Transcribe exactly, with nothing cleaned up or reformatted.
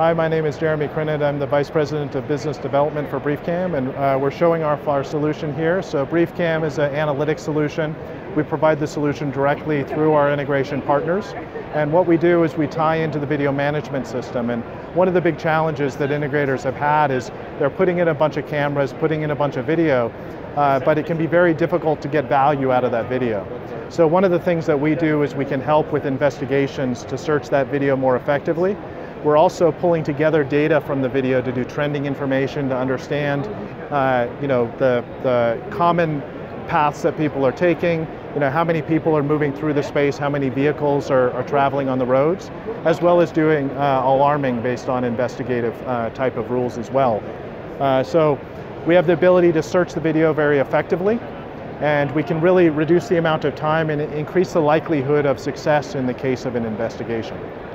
Hi, my name is Jeremy Crinnet. I'm the Vice President of Business Development for BriefCam, and uh, we're showing our, our solution here. So BriefCam is an analytics solution. We provide the solution directly through our integration partners. And what we do is we tie into the video management system. And one of the big challenges that integrators have had is they're putting in a bunch of cameras, putting in a bunch of video, uh, but it can be very difficult to get value out of that video. So one of the things that we do is we can help with investigations to search that video more effectively. We're also pulling together data from the video to do trending information, to understand uh, you know, the, the common paths that people are taking, you know, how many people are moving through the space, how many vehicles are, are traveling on the roads, as well as doing uh, alarming based on investigative uh, type of rules as well. Uh, so we have the ability to search the video very effectively, and we can really reduce the amount of time and increase the likelihood of success in the case of an investigation.